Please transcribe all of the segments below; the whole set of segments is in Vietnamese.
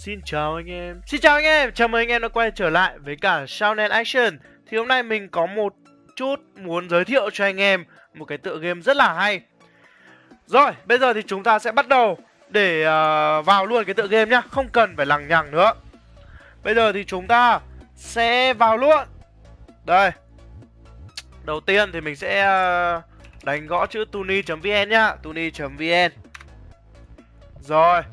Xin chào anh em, chào mừng anh em đã quay trở lại với cả Shonen Action. Thì hôm nay mình có một chút muốn giới thiệu cho anh em một cái tựa game rất là hay. Rồi, bây giờ thì chúng ta sẽ bắt đầu để vào luôn cái tựa game nhá, không cần phải lằng nhằng nữa. Bây giờ thì chúng ta sẽ vào luôn. Đây. Đầu tiên thì mình sẽ đánh gõ chữ tuni.vn nhá, tuni.vn. Rồi,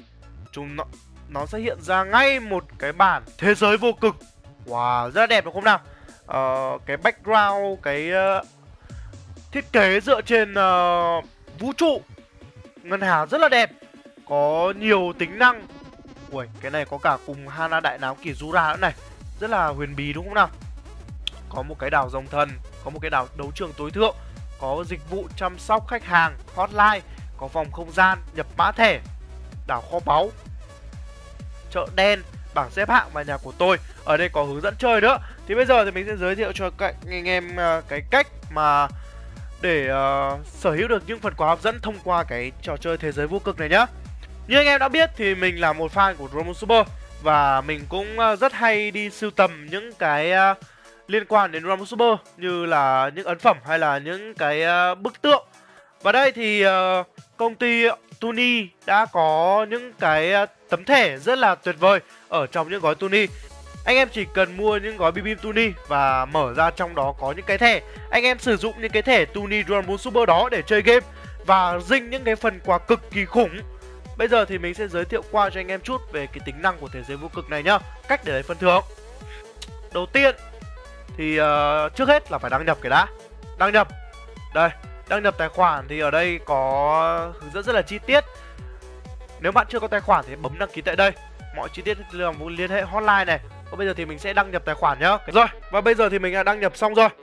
nó sẽ hiện ra ngay một cái bản thế giới vô cực. Wow, rất là đẹp đúng không nào? Cái background, cái thiết kế dựa trên vũ trụ ngân hà rất là đẹp. Có nhiều tính năng. Ui, cái này có cả cùng Hana đại náo Kizura nữa này. Rất là huyền bí đúng không nào? Có một cái đảo rồng thần, có một cái đảo đấu trường tối thượng, có dịch vụ chăm sóc khách hàng, hotline, có phòng không gian, nhập mã thẻ, đảo kho báu, chợ đen, bảng xếp hạng và nhà của tôi. Ở đây có hướng dẫn chơi nữa. Thì bây giờ thì mình sẽ giới thiệu cho các anh em cái cách mà để sở hữu được những phần quà hấp dẫn thông qua cái trò chơi thế giới vô cực này nhá. Như anh em đã biết thì mình là một fan của Dragon Super và mình cũng rất hay đi sưu tầm những cái liên quan đến Dragon Super, như là những ấn phẩm hay là những cái bức tượng. Và đây thì công ty Tuni đã có những cái tấm thẻ rất là tuyệt vời ở trong những gói Tuni. Anh em chỉ cần mua những gói BB Tuni và mở ra trong đó có những cái thẻ. Anh em sử dụng những cái thẻ Tuni Dragon Super đó để chơi game và dinh những cái phần quà cực kỳ khủng. Bây giờ thì mình sẽ giới thiệu qua cho anh em chút về cái tính năng của thế giới vô cực này nhá. Cách để lấy phần thưởng. Đầu tiên thì trước hết là phải đăng nhập cái đã. Đăng nhập. Đây, đăng nhập tài khoản thì ở đây có hướng dẫn rất là chi tiết. Nếu bạn chưa có tài khoản thì bấm đăng ký tại đây. Mọi chi tiết liên hệ hotline này. Và bây giờ thì mình sẽ đăng nhập tài khoản nhá. Rồi, và bây giờ thì mình đã đăng nhập xong rồi.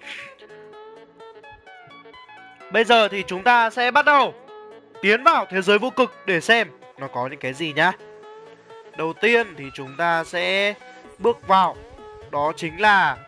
Bây giờ thì chúng ta sẽ bắt đầu tiến vào thế giới vô cực để xem nó có những cái gì nhá. Đầu tiên thì chúng ta sẽ bước vào, đó chính là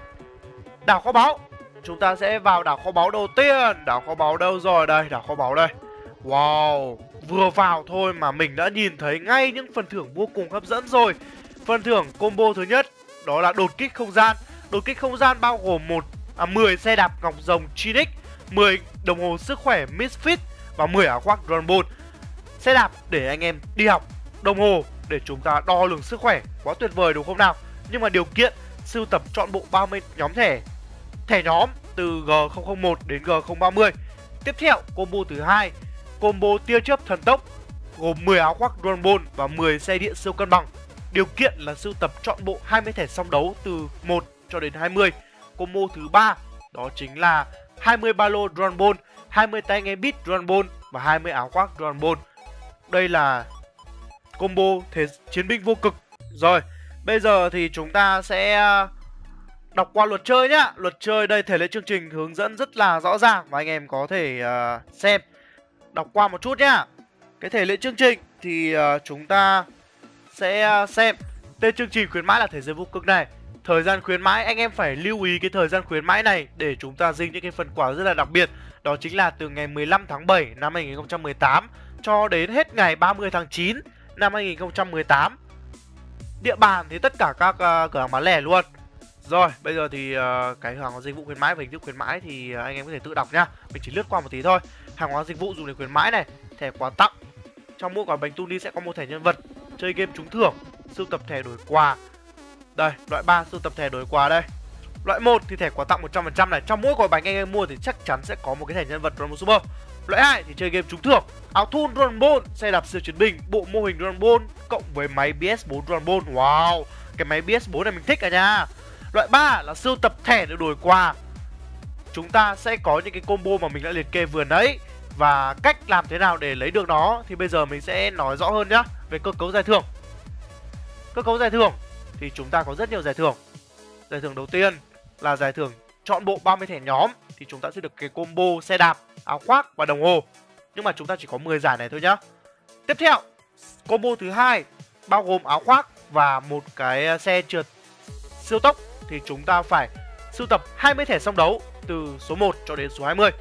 đảo kho báu. Chúng ta sẽ vào đảo kho báu đầu tiên. Đảo kho báu đâu rồi? Đây, đảo kho báu đây. Wow, vừa vào thôi mà mình đã nhìn thấy ngay những phần thưởng vô cùng hấp dẫn rồi. Phần thưởng combo thứ nhất đó là đột kích không gian. Đột kích không gian bao gồm 10 xe đạp ngọc rồng Chinix, 10 đồng hồ sức khỏe Misfit và 10 áo khoác Dragon Ball. Xe đạp để anh em đi học, đồng hồ để chúng ta đo lường sức khỏe. Quá tuyệt vời đúng không nào? Nhưng mà điều kiện sưu tập trọn bộ 30 nhóm thẻ nhóm từ G001 đến G030. Tiếp theo, combo thứ hai, combo tia chớp thần tốc gồm 10 áo khoác Dragon Ball và 10 xe điện siêu cân bằng. Điều kiện là sưu tập trọn bộ 20 thẻ song đấu từ 1 cho đến 20. Combo thứ ba đó chính là 20 ba lô Dragon Ball, 20 tai nghe beat Dragon Ball và 20 áo khoác Dragon Ball. Đây là combo chiến binh vô cực. Rồi, bây giờ thì chúng ta sẽ đọc qua luật chơi nhá. Luật chơi đây, thể lệ chương trình hướng dẫn rất là rõ ràng và anh em có thể xem. Đọc qua một chút nhá. Cái thể lệ chương trình thì chúng ta sẽ xem. Tên chương trình khuyến mãi là thế giới vô cực này. Thời gian khuyến mãi, anh em phải lưu ý cái thời gian khuyến mãi này để chúng ta dinh những cái phần quà rất là đặc biệt. Đó chính là từ ngày 15 tháng 7 năm 2018 cho đến hết ngày 30 tháng 9 năm 2018. Địa bàn thì tất cả các cửa hàng bán lẻ luôn. Rồi, bây giờ thì cái hàng hóa dịch vụ khuyến mãi và hình thức khuyến mãi thì anh em có thể tự đọc nhá. Mình chỉ lướt qua một tí thôi. Hàng hóa dịch vụ dùng để khuyến mãi này, thẻ quà tặng. Trong mỗi quả bánh Tuni sẽ có một thẻ nhân vật, chơi game trúng thưởng, sưu tập thẻ đổi quà. Đây, loại 3 sưu tập thẻ đổi quà đây. Loại 1 thì thẻ quà tặng 100% này. Trong mỗi gói bánh anh em mua thì chắc chắn sẽ có một cái thẻ nhân vật Dragon Super. Loại 2 thì chơi game trúng thưởng, áo thun Dragon Ball, xe đạp siêu chiến binh, bộ mô hình Dragon Ball cộng với máy PS4 Dragon Ball. Wow, cái máy PS4 này mình thích cả nha. Loại 3 là sưu tập thẻ để đổi quà. Chúng ta sẽ có những cái combo mà mình đã liệt kê vừa nãy. Và cách làm thế nào để lấy được nó thì bây giờ mình sẽ nói rõ hơn nhá. Về cơ cấu giải thưởng. Cơ cấu giải thưởng thì chúng ta có rất nhiều giải thưởng. Giải thưởng đầu tiên là giải thưởng chọn bộ 30 thẻ nhóm. Thì chúng ta sẽ được cái combo xe đạp, áo khoác và đồng hồ. Nhưng mà chúng ta chỉ có 10 giải này thôi nhá. Tiếp theo, combo thứ hai bao gồm áo khoác và một cái xe trượt siêu tốc. Thì chúng ta phải sưu tập 20 thẻ song đấu từ số 1 cho đến số 20.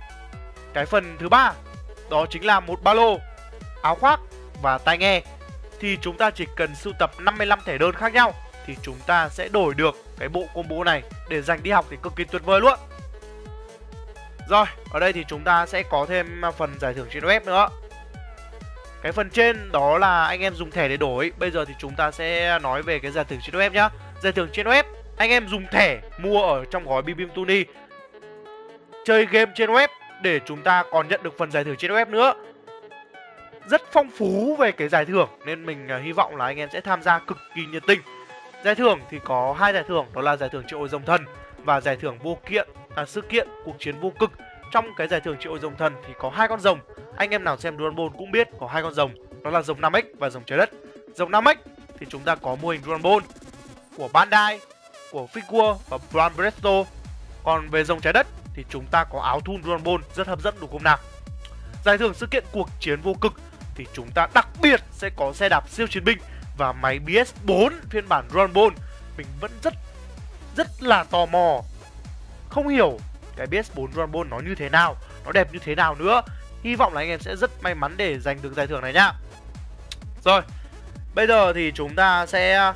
Cái phần thứ ba đó chính là một ba lô, áo khoác và tai nghe. thì chúng ta chỉ cần sưu tập 55 thẻ đơn khác nhau thì chúng ta sẽ đổi được cái bộ combo này để dành đi học thì cực kỳ tuyệt vời luôn. Rồi, ở đây thì chúng ta sẽ có thêm phần giải thưởng trên web nữa. Cái phần trên đó là anh em dùng thẻ để đổi. Bây giờ thì chúng ta sẽ nói về cái giải thưởng trên web nhá. Giải thưởng trên web, anh em dùng thẻ mua ở trong gói BBM Tony, chơi game trên web để chúng ta còn nhận được phần giải thưởng trên web nữa. Rất phong phú về cái giải thưởng nên mình hy vọng là anh em sẽ tham gia cực kỳ nhiệt tình. Giải thưởng thì có 2 giải thưởng, đó là giải thưởng triệu hồi rồng thần và giải thưởng vô kiện sự kiện cuộc chiến vô cực. Trong cái giải thưởng triệu hồi rồng thần thì có 2 con rồng. Anh em nào xem Dragon Ball cũng biết có 2 con rồng, đó là rồng Namek và rồng trái đất. Rồng Namek thì chúng ta có mô hình Dragon Ball của Bandai, của Figure và Brand Presto. Còn về rồng trái đất thì chúng ta có áo thun Dragon Ball rất hấp dẫn đúng không nào. Giải thưởng sự kiện cuộc chiến vô cực thì chúng ta đặc biệt sẽ có xe đạp siêu chiến binh và máy BS4 phiên bản Dragon Ball. Mình vẫn rất là tò mò, không hiểu cái BS4 Dragon Ball nó như thế nào, nó đẹp như thế nào nữa. Hy vọng là anh em sẽ rất may mắn để giành được giải thưởng này nhá. Rồi, bây giờ thì chúng ta sẽ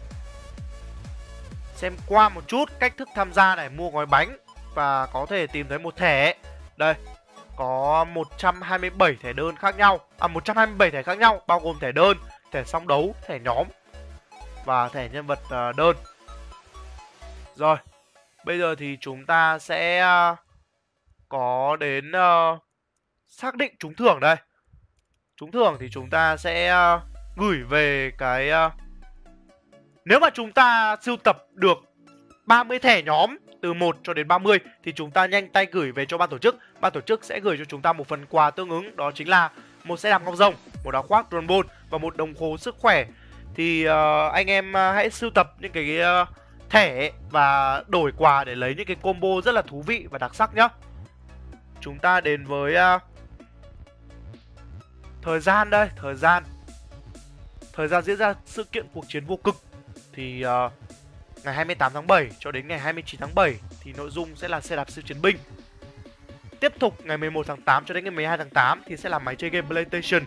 xem qua một chút cách thức tham gia này, mua gói bánh và có thể tìm thấy một thẻ. Đây, có 127 thẻ đơn khác nhau, 127 thẻ khác nhau bao gồm thẻ đơn, thẻ song đấu, thẻ nhóm và thẻ nhân vật đơn. Rồi, bây giờ thì chúng ta sẽ có đến xác định trúng thưởng đây. Trúng thưởng thì chúng ta sẽ gửi về cái nếu mà chúng ta sưu tập được 30 thẻ nhóm từ 1 cho đến 30 thì chúng ta nhanh tay gửi về cho ban tổ chức. Ban tổ chức sẽ gửi cho chúng ta một phần quà tương ứng, đó chính là một xe đạp ngọc rồng, một áo khoác Dragon Ball và một đồng hồ sức khỏe. Thì anh em hãy sưu tập những cái thẻ và đổi quà để lấy những cái combo rất là thú vị và đặc sắc nhá. Chúng ta đến với thời gian đây, thời gian diễn ra sự kiện cuộc chiến vô cực thì ngày 28 tháng 7 cho đến ngày 29 tháng 7 thì nội dung sẽ là xe đạp siêu chiến binh. Tiếp tục ngày 11 tháng 8 cho đến ngày 12 tháng 8 thì sẽ là máy chơi game PlayStation.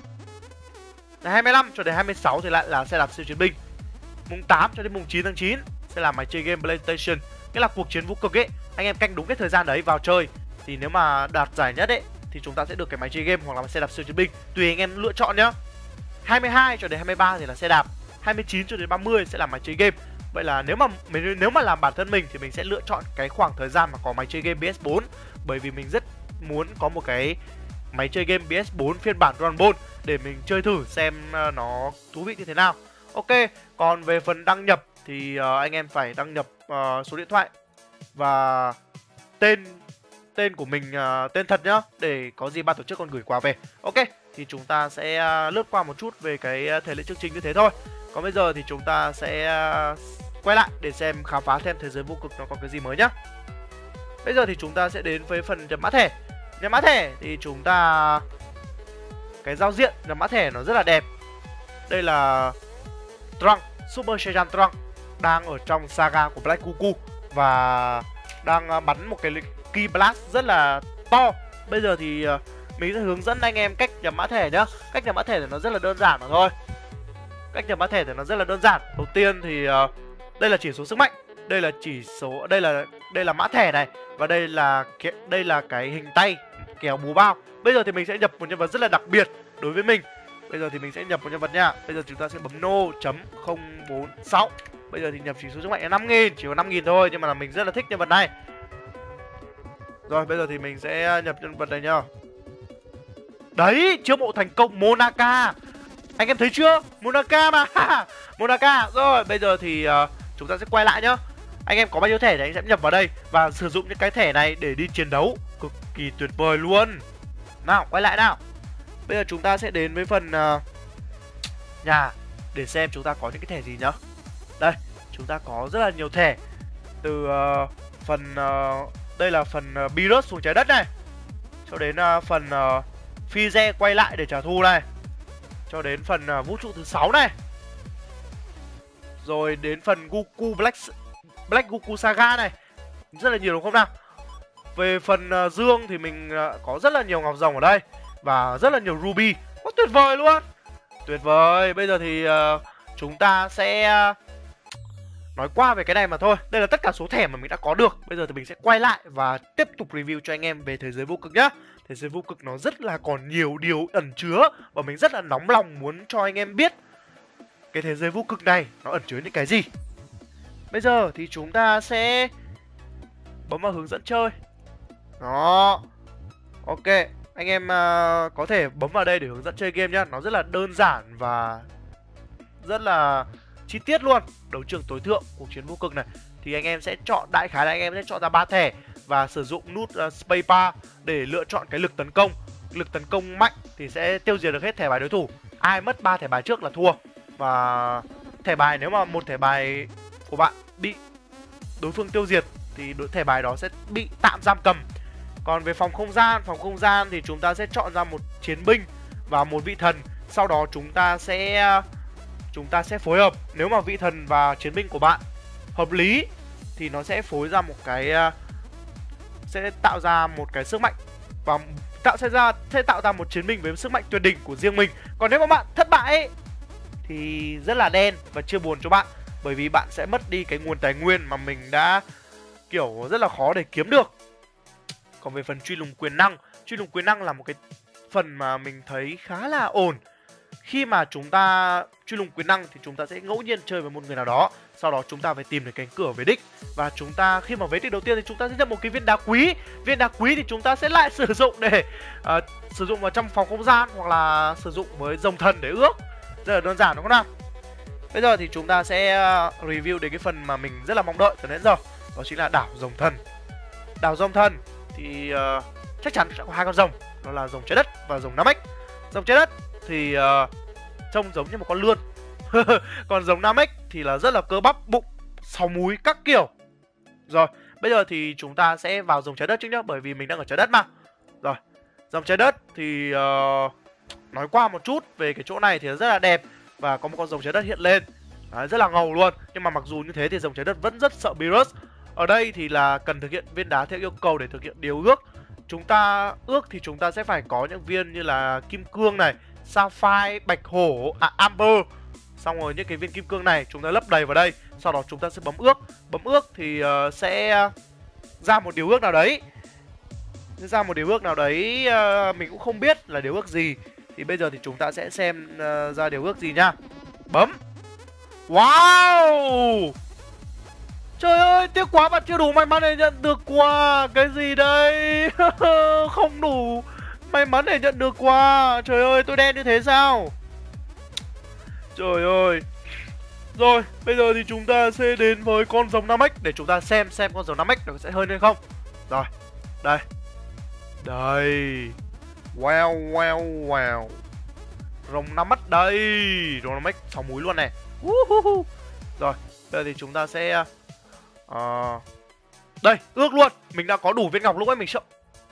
Ngày 25 cho đến 26 thì lại là xe đạp siêu chiến binh. Mùng 8 cho đến mùng 9 tháng 9 sẽ là máy chơi game PlayStation. Cái là cuộc chiến vô cực ấy, anh em canh đúng cái thời gian đấy vào chơi thì nếu mà đạt giải nhất ấy thì chúng ta sẽ được cái máy chơi game hoặc là xe đạp siêu chiến binh, tùy anh em lựa chọn nhá. 22 cho đến 23 thì là xe đạp, 29 cho đến 30 sẽ là máy chơi game. Vậy là nếu mà làm bản thân mình thì mình sẽ lựa chọn cái khoảng thời gian mà có máy chơi game PS4, bởi vì mình rất muốn có một cái máy chơi game PS4 phiên bản Dragon Ball để mình chơi thử xem nó thú vị như thế nào. Ok, còn về phần đăng nhập thì anh em phải đăng nhập số điện thoại và tên của mình, tên thật nhá, để có gì ban tổ chức còn gửi quà về. Ok, thì chúng ta sẽ lướt qua một chút về cái thể lệ chương trình như thế thôi. Còn bây giờ thì chúng ta sẽ quay lại để xem khám phá thêm thế giới vô cực nó còn cái gì mới nhá. Bây giờ thì chúng ta sẽ đến với phần nhập mã thẻ. Nhập mã thẻ thì chúng ta cái giao diện nhập mã thẻ nó rất là đẹp. Đây là Trunks, Super Saiyan Trunks đang ở trong saga của Black Goku và đang bắn một cái Ki Blast rất là to. Bây giờ thì mình sẽ hướng dẫn anh em cách nhập mã thẻ nhá. Cách nhập mã thẻ thì nó rất là đơn giản mà thôi. Cách nhập mã thẻ thì nó rất là đơn giản. Đầu tiên thì đây là chỉ số sức mạnh, đây là chỉ số, đây là mã thẻ này và đây là cái hình tay kéo búa bao. Bây giờ thì mình sẽ nhập một nhân vật rất là đặc biệt đối với mình. Bây giờ thì mình sẽ nhập một nhân vật nha. Bây giờ chúng ta sẽ bấm no.046. Bây giờ thì nhập chỉ số sức mạnh là 5000, chỉ có 5000 thôi, nhưng mà mình rất là thích nhân vật này. Rồi bây giờ thì mình sẽ nhập nhân vật này nhá. Đấy, chiêu mộ thành công Monaka. Anh em thấy chưa? Monaka mà. Monaka. Rồi bây giờ thì chúng ta sẽ quay lại nhá. Anh em có bao nhiêu thẻ thì anh sẽ nhập vào đây và sử dụng những cái thẻ này để đi chiến đấu, cực kỳ tuyệt vời luôn. Nào, quay lại nào. Bây giờ chúng ta sẽ đến với phần nhà để xem chúng ta có những cái thẻ gì nhá. Đây, chúng ta có rất là nhiều thẻ. Từ phần đây là phần Beerus xuống trái đất này, cho đến phần Frieze quay lại để trả thù này, cho đến phần vũ trụ thứ 6 này, rồi đến phần Goku Black Goku Saga này. Rất là nhiều đúng không nào? Về phần Dương thì mình có rất là nhiều ngọc rồng ở đây và rất là nhiều ruby. Quá tuyệt vời luôn. Tuyệt vời. Bây giờ thì chúng ta sẽ nói qua về cái này mà thôi. Đây là tất cả số thẻ mà mình đã có được. Bây giờ thì mình sẽ quay lại và tiếp tục review cho anh em về thế giới vô cực nhá. Thế giới vô cực nó rất là còn nhiều điều ẩn chứa, và mình rất là nóng lòng muốn cho anh em biết cái thế giới vô cực này nó ẩn chứa những cái gì. Bây giờ thì chúng ta sẽ bấm vào hướng dẫn chơi. Đó. Ok, anh em có thể bấm vào đây để hướng dẫn chơi game nhá. Nó rất là đơn giản và rất là chi tiết luôn. Đấu trường tối thượng, cuộc chiến vô cực này, thì anh em sẽ chọn, đại khái là anh em sẽ chọn ra 3 thẻ và sử dụng nút spacebar để lựa chọn cái lực tấn công. Lực tấn công mạnh thì sẽ tiêu diệt được hết thẻ bài đối thủ. Ai mất 3 thẻ bài trước là thua. Và thẻ bài, nếu mà một thẻ bài của bạn bị đối phương tiêu diệt thì thẻ bài đó sẽ bị tạm giam cầm. Còn về phòng không gian thì chúng ta sẽ chọn ra một chiến binh và một vị thần. Sau đó chúng ta sẽ phối hợp. Nếu mà vị thần và chiến binh của bạn hợp lý thì nó sẽ phối ra một cái, sẽ tạo ra một cái sức mạnh và sẽ tạo ra một chiến binh với sức mạnh tuyệt đỉnh của riêng mình. Còn nếu mà bạn thất bại ấy, thì rất là đen và chia buồn cho bạn, bởi vì bạn sẽ mất đi cái nguồn tài nguyên mà mình đã kiểu rất là khó để kiếm được. Còn về phần truy lùng quyền năng là một cái phần mà mình thấy khá là ổn. Khi mà chúng ta truy lùng quyền năng thì chúng ta sẽ ngẫu nhiên chơi với một người nào đó, sau đó chúng ta phải tìm được cánh cửa về đích. Và chúng ta khi mà về đích đầu tiên thì chúng ta sẽ nhận một cái viên đá quý. Viên đá quý thì chúng ta sẽ lại sử dụng để sử dụng vào trong phòng không gian, hoặc là sử dụng với rồng thần để ước. Rất là đơn giản đúng không nào? Bây giờ thì chúng ta sẽ review đến cái phần mà mình rất là mong đợi từ đến giờ. Đó chính là đảo rồng thần. Đảo rồng thần thì chắc chắn sẽ có 2 con rồng. Đó là rồng trái đất và rồng Namek. Rồng trái đất thì trông giống như một con lươn. Còn rồng Namek thì là rất là cơ bắp, bụng, 6 múi các kiểu. Rồi, bây giờ thì chúng ta sẽ vào rồng trái đất trước nhá, bởi vì mình đang ở trái đất mà. Rồi, rồng trái đất thì nói qua một chút về cái chỗ này thì rất là đẹp. Và có một con rồng trái đất hiện lên. Đấy, rất là ngầu luôn. Nhưng mà mặc dù như thế thì rồng trái đất vẫn rất sợ Beerus. Ở đây thì là cần thực hiện viên đá theo yêu cầu để thực hiện điều ước. Chúng ta ước thì chúng ta sẽ phải có những viên như là kim cương này, sapphire, bạch hổ, amber. Xong rồi những cái viên kim cương này chúng ta lấp đầy vào đây. Sau đó chúng ta sẽ bấm ước. Bấm ước thì sẽ ra một điều ước nào đấy. Mình cũng không biết là điều ước gì. Thì bây giờ thì chúng ta sẽ xem ra điều ước gì nhá. Bấm. Wow. Trời ơi, tiếc quá bạn chưa đủ may mắn để nhận được quà. Cái gì đây? Không đủ may mắn để nhận được quà. Trời ơi, tôi đen như thế sao? Trời ơi. Rồi, bây giờ thì chúng ta sẽ đến với con rồng Namek để chúng ta xem con rồng Namek nó sẽ hơn hay không. Rồi, đây. Đây. Wow. Rồng Namek đây. Rồng Namek 6 múi luôn này. Rồi, bây giờ thì chúng ta sẽ đây, ước luôn. Mình đã có đủ viên ngọc lúc ấy mình sợ.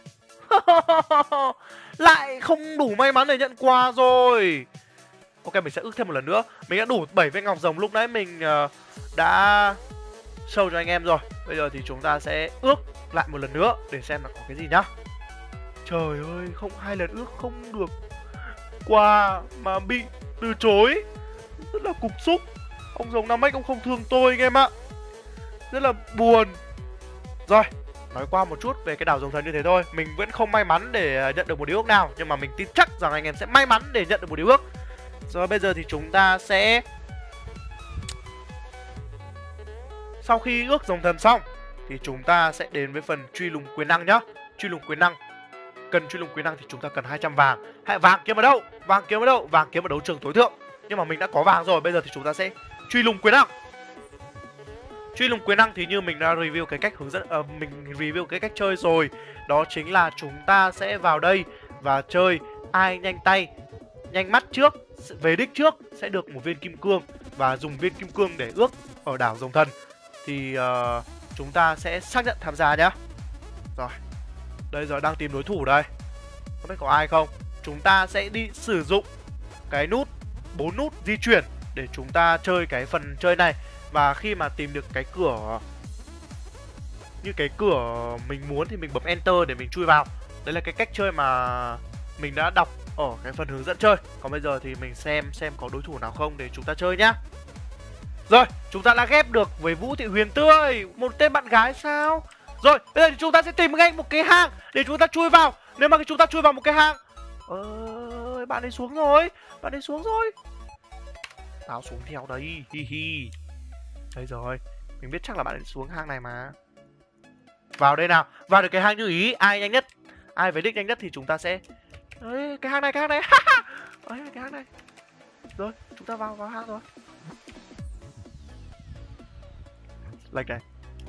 Lại không đủ may mắn để nhận quà rồi. Ok, mình sẽ ước thêm một lần nữa. Mình đã đủ 7 viên ngọc rồng lúc nãy mình đã show cho anh em rồi. Bây giờ thì chúng ta sẽ ước lại một lần nữa để xem là có cái gì nhá. Trời ơi, không 2 lần ước không được quà mà bị từ chối. Rất là cục xúc. Ông rồng Namek ông không thương tôi anh em ạ. Rất là buồn. Rồi, nói qua một chút về cái đảo rồng thần như thế thôi. Mình vẫn không may mắn để nhận được một điều ước nào, nhưng mà mình tin chắc rằng anh em sẽ may mắn để nhận được một điều ước. Rồi bây giờ thì chúng ta sẽ, sau khi ước rồng thần xong thì chúng ta sẽ đến với phần truy lùng quyền năng nhá. Truy lùng quyền năng. Cần truy lùng quyền năng thì chúng ta cần 200 vàng. Vàng kiếm ở đâu? Vàng kiếm ở đấu trường tối thượng. Nhưng mà mình đã có vàng rồi. Bây giờ thì chúng ta sẽ truy lùng quyền năng. Truy lùng quyền năng thì như mình đã review cái cách hướng dẫn, mình review cái cách chơi rồi. Đó chính là chúng ta sẽ vào đây và chơi ai nhanh tay, nhanh mắt trước, về đích trước sẽ được một viên kim cương. Và dùng viên kim cương để ước ở đảo rồng thần. Thì chúng ta sẽ xác nhận tham gia nhá. Rồi, đây giờ đang tìm đối thủ đây. Không biết có ai không. Chúng ta sẽ đi sử dụng cái nút 4 nút di chuyển để chúng ta chơi cái phần chơi này. Và khi mà tìm được cái cửa, như cái cửa mình muốn thì mình bấm enter để mình chui vào. Đấy là cái cách chơi mà mình đã đọc ở cái phần hướng dẫn chơi. Còn bây giờ thì mình xem có đối thủ nào không để chúng ta chơi nhá. Rồi, chúng ta đã ghép được với Vũ Thị Huyền Tươi, một tên bạn gái sao? Rồi, bây giờ thì chúng ta sẽ tìm ngay một cái hang để chúng ta chui vào. Nếu mà chúng ta chui vào một cái hang, bạn ấy xuống rồi, bạn ấy xuống rồi. Tao xuống theo đấy, hi hi. Đây rồi, mình biết chắc là bạn ấy xuống hang này mà. Vào đây nào, vào được cái hang như ý, ai nhanh nhất, ai về đích nhanh nhất thì chúng ta sẽ... Đấy, cái hang này, đấy, cái hang này. Rồi, chúng ta vào hang rồi. Lệch này.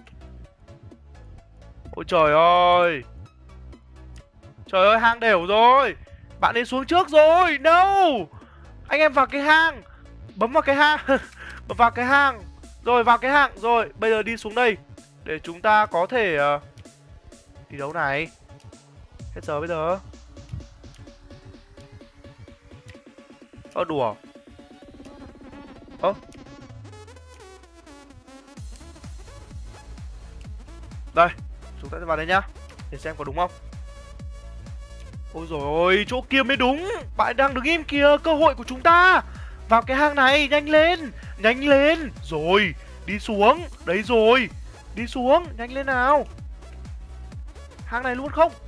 Ôi trời ơi. Trời ơi, hang đều rồi. Bạn ấy xuống trước rồi. No. Anh em vào cái hang. Bấm vào cái hang. Bấm vào cái hang. Rồi, vào cái hang. Rồi, bây giờ đi xuống đây để chúng ta có thể đi đấu này. Hết giờ bây giờ. Đùa. Đây, chúng ta sẽ vào đây nhá. Để xem có đúng không. Ôi dồi ôi, chỗ kia mới đúng. Bạn đang đứng im kìa, cơ hội của chúng ta. Vào cái hang này, nhanh lên. Nhanh lên. Rồi, đi xuống. Đấy rồi. Đi xuống, nhanh lên nào. Hang này luôn không?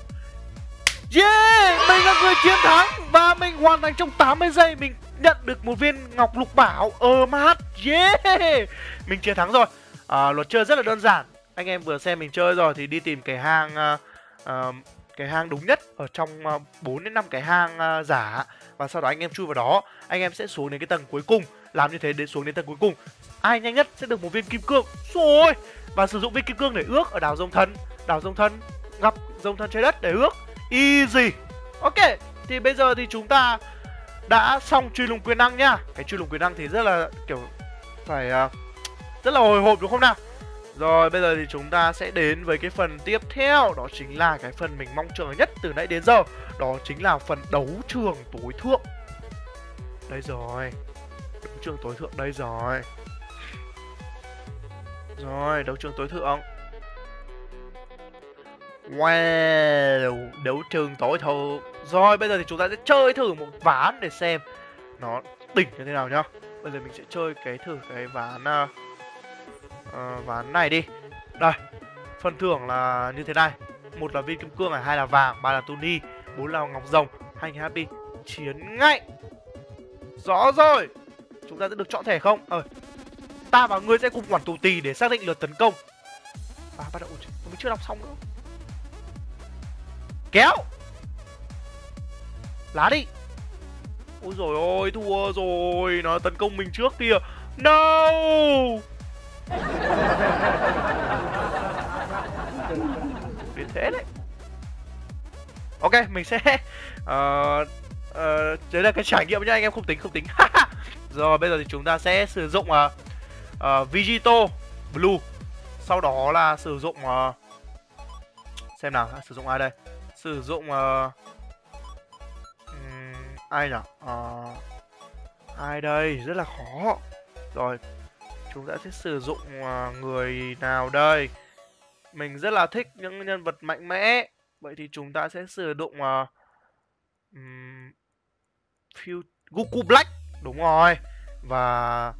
Yeah, mình là người chiến thắng. Và mình hoàn thành trong 80 giây. Mình nhận được một viên ngọc lục bảo. Mát. Yeah, mình chiến thắng rồi. Luật chơi rất là đơn giản. Anh em vừa xem mình chơi rồi thì đi tìm cái hang đúng nhất ở trong 4 đến 5 cái hang giả. Và sau đó anh em chui vào đó. Anh em sẽ xuống đến cái tầng cuối cùng. Làm như thế đến xuống đến tầng cuối cùng. Ai nhanh nhất sẽ được một viên kim cương. Rồi. Và sử dụng viên kim cương để ước ở đảo Rồng Thần. Đảo Rồng Thần, gặp Rồng Thần trái đất để ước. Easy. Ok, thì bây giờ thì chúng ta đã xong truy lùng quyền năng nhá. Cái truy lùng quyền năng thì rất là kiểu phải rất là hồi hộp đúng không nào. Rồi bây giờ thì chúng ta sẽ đến với cái phần tiếp theo. Đó chính là cái phần mình mong chờ nhất từ nãy đến giờ. Đó chính là phần đấu trường tối thượng. Đây rồi. Đấu trường tối thượng đây rồi. Rồi, đấu trường tối thượng. Wow, đấu trường tối thượng. Rồi, bây giờ thì chúng ta sẽ chơi thử một ván để xem nó đỉnh như thế nào nhá. Bây giờ mình sẽ chơi thử cái ván ván này đi. Đây, phần thưởng là như thế này. 1 là viên kim cương này, 2 là vàng, 3 là Tony, 4 là ngọc rồng, 2 là happy. Chiến ngay. Rõ rồi. Chúng ta sẽ được chọn thẻ không? Ta và ngươi sẽ cùng quản tù tì để xác định lượt tấn công. Bắt đầu. Mình chưa đọc xong nữa. Kéo. Lá đi. Ôi dồi ôi, thua rồi. Nó tấn công mình trước kìa. No. Đến thế đấy. Ok, mình sẽ đấy là cái trải nghiệm nhá, anh em không tính. Rồi bây giờ thì chúng ta sẽ sử dụng Vegito Blue. Sau đó là sử dụng xem nào, sử dụng ai đây? Sử dụng ai nhỉ? Ai đây? Rất là khó. Rồi, chúng ta sẽ sử dụng người nào đây? Mình rất là thích những nhân vật mạnh mẽ. Vậy thì chúng ta sẽ sử dụng Goku Black. Đúng rồi. Và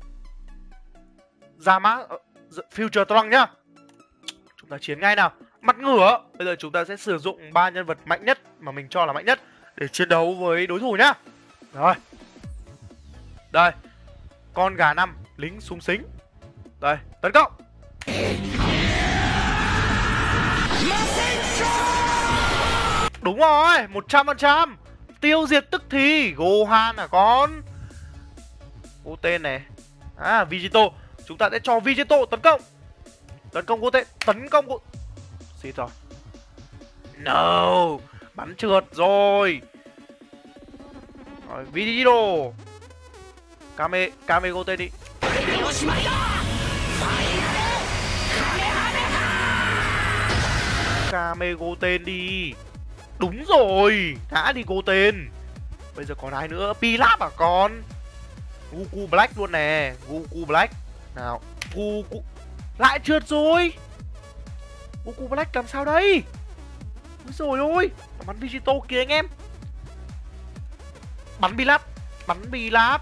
Zama Future Trunks nhá. Chúng ta chiến ngay nào. Mặt ngửa. Bây giờ chúng ta sẽ sử dụng 3 nhân vật mạnh nhất mà mình cho là mạnh nhất để chiến đấu với đối thủ nhá. Rồi. Đây. Con gà 5, lính súng xính. Đây, tấn công. Đúng rồi, 100%. Tiêu diệt tức thì. Gohan à con. Ô tên này. Vegito. Chúng ta sẽ cho Vegito tấn công. Tấn công cô tên. Tấn công cô. Xịt rồi. No. Bắn trượt rồi. Rồi, Vegito. Kame cô tên đi. Kame cô tên đi. Đúng rồi. Ngã đi cô tên. Bây giờ còn ai nữa? Pilaf à con. Goku Black luôn nè. Goku Black. Nào. Goku. Lại trượt rồi. Goku Black làm sao đây? Úi dồi ôi. Bắn Vegito kìa anh em. Bắn bi láp.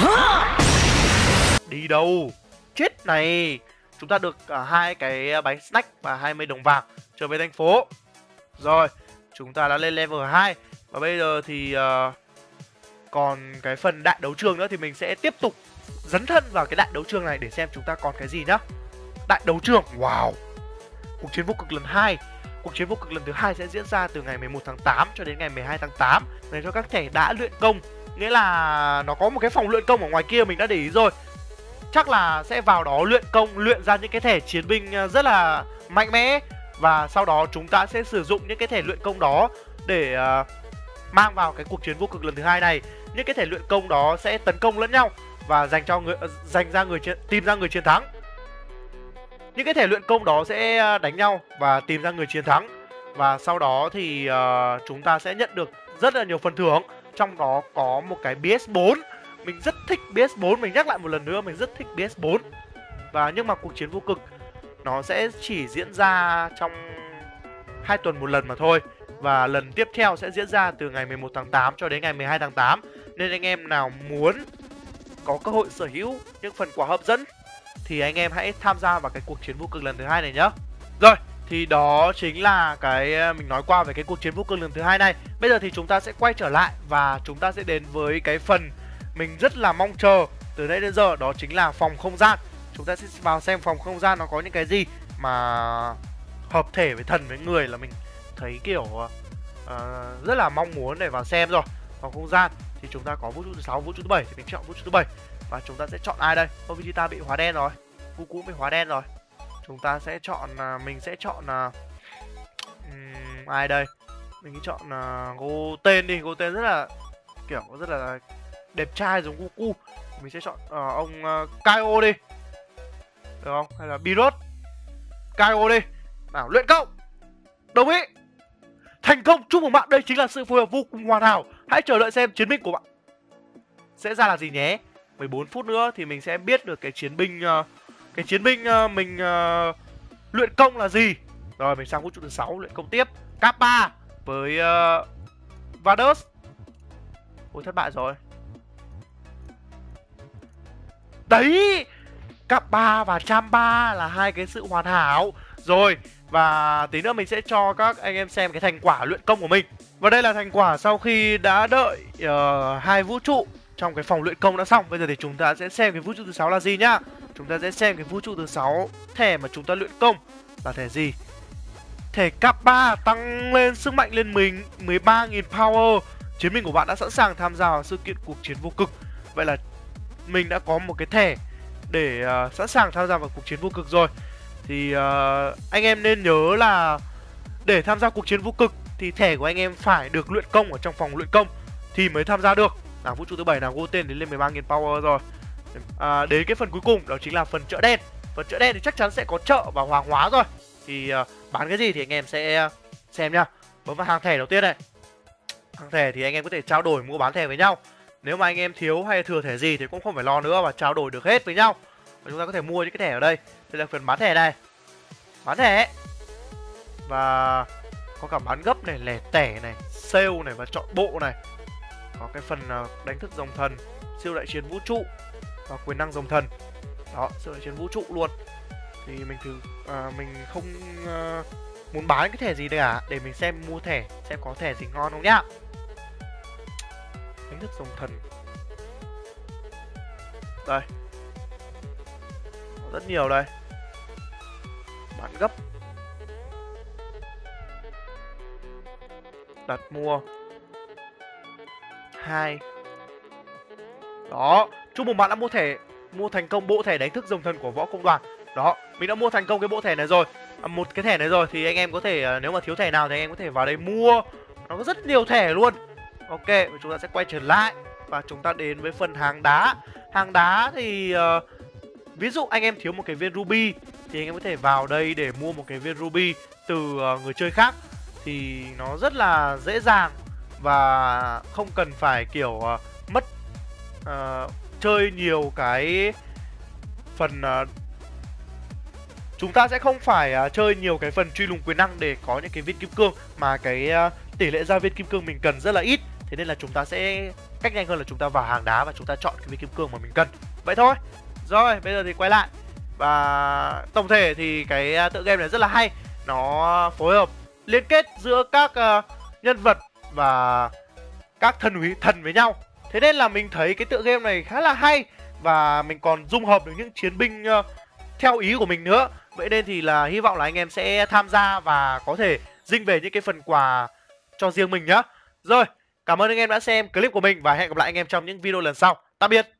Đi đâu? Chết này. Chúng ta được 2 cái bánh snack và 20 đồng vàng trở về thành phố. Rồi, chúng ta đã lên level 2. Và bây giờ thì còn cái phần đại đấu trường nữa thì mình sẽ tiếp tục dấn thân vào cái đại đấu trường này để xem chúng ta còn cái gì nhá. Đại đấu trường, wow. Cuộc chiến vô cực lần 2. Cuộc chiến vô cực lần thứ 2 sẽ diễn ra từ ngày 11 tháng 8 cho đến ngày 12 tháng 8 dành cho các thẻ đã luyện công. Nghĩa là nó có một cái phòng luyện công ở ngoài kia, mình đã để ý rồi. Chắc là sẽ vào đó luyện công, luyện ra những cái thẻ chiến binh rất là mạnh mẽ. Và sau đó chúng ta sẽ sử dụng những cái thẻ luyện công đó để mang vào cái cuộc chiến vô cực lần thứ 2 này. Những cái thẻ luyện công đó sẽ tấn công lẫn nhau và tìm ra người chiến thắng. Những cái thẻ luyện công đó sẽ đánh nhau và tìm ra người chiến thắng. Và sau đó thì chúng ta sẽ nhận được rất là nhiều phần thưởng. Trong đó có một cái BS4. Mình rất thích BS4, mình nhắc lại một lần nữa, mình rất thích BS4. Nhưng mà cuộc chiến vô cực nó sẽ chỉ diễn ra trong 2 tuần một lần mà thôi. Và lần tiếp theo sẽ diễn ra từ ngày 11 tháng 8 cho đến ngày 12 tháng 8. Nên anh em nào muốn có cơ hội sở hữu những phần quà hấp dẫn thì anh em hãy tham gia vào cái cuộc chiến vô cực lần thứ 2 này nhá. Rồi, thì đó chính là cái mình nói qua về cái cuộc chiến vô cực lần thứ 2 này. Bây giờ thì chúng ta sẽ quay trở lại và chúng ta sẽ đến với cái phần mình rất là mong chờ từ nãy đến giờ, đó chính là phòng không gian. Chúng ta sẽ vào xem phòng không gian nó có những cái gì mà hợp thể với thần với người là mình thấy kiểu rất là mong muốn để vào xem rồi. Phòng không gian thì chúng ta có vũ trụ thứ 6, vũ trụ thứ 7 thì mình chọn vũ trụ thứ 7. Và chúng ta sẽ chọn ai đây? Vegeta bị hóa đen rồi, Goku bị hóa đen rồi. Chúng ta sẽ chọn mình sẽ chọn ai đây? Mình sẽ chọn Goten đi. Goten rất là đẹp trai giống Goku. Mình sẽ chọn ông Kaio đi, được không? Hay là Beerus. Kaio đi. Nào, luyện công. Đồng ý. Thành công, chúc mừng bạn, đây chính là sự phối hợp vô cùng hoàn hảo. Hãy chờ đợi xem chiến binh của bạn sẽ ra là gì nhé. 14 phút nữa thì mình sẽ biết được cái chiến binh mình luyện công là gì. Rồi mình sang vũ trụ thứ 6 luyện công tiếp. Kappa với Vados. Ôi, thất bại rồi. Đấy, Kappa và Champa là hai cái sự hoàn hảo. Rồi, và tí nữa mình sẽ cho các anh em xem cái thành quả luyện công của mình. Và đây là thành quả sau khi đã đợi 2 vũ trụ trong cái phòng luyện công đã xong. Bây giờ thì chúng ta sẽ xem cái vũ trụ thứ 6 là gì nhá. Chúng ta sẽ xem cái vũ trụ thứ 6 thẻ mà chúng ta luyện công là thẻ gì. Thẻ Kappa tăng lên sức mạnh lên 13.000 power. Chiến binh của bạn đã sẵn sàng tham gia vào sự kiện cuộc chiến vô cực. Vậy là mình đã có một cái thẻ để sẵn sàng tham gia vào cuộc chiến vô cực rồi. Thì anh em nên nhớ là để tham gia cuộc chiến vô cực thì thẻ của anh em phải được luyện công ở trong phòng luyện công thì mới tham gia được. Nào, vũ trụ thứ 7 nào, Goten đến lên 13.000 power rồi. Đến cái phần cuối cùng đó chính là phần chợ đen. Phần chợ đen thì chắc chắn sẽ có chợ và hoàng hóa rồi. Thì bán cái gì thì anh em sẽ xem nhá. Bấm vào hàng thẻ đầu tiên này. Hàng thẻ thì anh em có thể trao đổi mua bán thẻ với nhau. Nếu mà anh em thiếu hay thừa thẻ gì thì cũng không phải lo nữa và trao đổi được hết với nhau. Và chúng ta có thể mua những cái thẻ ở đây. Đây là phần bán thẻ này. Bán thẻ. Và có cả bán gấp này, lẻ tẻ này, sale này và chọn bộ này. Có cái phần đánh thức dòng thần, siêu đại chiến vũ trụ và quyền năng dòng thần. Đó, siêu đại chiến vũ trụ luôn. Thì mình không muốn bán cái thẻ gì đây à. Để mình xem mua thẻ, xem có thẻ gì ngon không nhá. Đánh thức dòng thần. Đây, có rất nhiều đây. Bán gấp. Đặt mua 2. Đó, chúc mừng bạn đã mua thành công bộ thẻ đánh thức dòng thần của Võ Công Đoàn. Đó, mình đã mua thành công cái bộ thẻ này rồi. Một cái thẻ này rồi thì anh em có thể, nếu mà thiếu thẻ nào thì anh em có thể vào đây mua. Nó có rất nhiều thẻ luôn. Ok, và chúng ta sẽ quay trở lại và chúng ta đến với phần hàng đá. Hàng đá thì ví dụ anh em thiếu một cái viên ruby thì anh em có thể vào đây để mua một cái viên ruby từ người chơi khác. Thì nó rất là dễ dàng và không cần phải kiểu mất chơi nhiều cái phần chúng ta sẽ không phải chơi nhiều cái phần truy lùng quyền năng để có những cái viên kim cương, mà cái tỷ lệ ra viên kim cương mình cần rất là ít. Thế nên là chúng ta sẽ cách nhanh hơn là chúng ta vào hàng đá và chúng ta chọn cái viên kim cương mà mình cần. Vậy thôi. Rồi, bây giờ thì quay lại. Và tổng thể thì cái tựa game này rất là hay. Nó phối hợp liên kết giữa các nhân vật và các thần với nhau. Thế nên là mình thấy cái tựa game này khá là hay. Và mình còn dung hợp được những chiến binh theo ý của mình nữa. Vậy nên thì là hy vọng là anh em sẽ tham gia và có thể dinh về những cái phần quà cho riêng mình nhá. Rồi, cảm ơn anh em đã xem clip của mình và hẹn gặp lại anh em trong những video lần sau. Tạm biệt.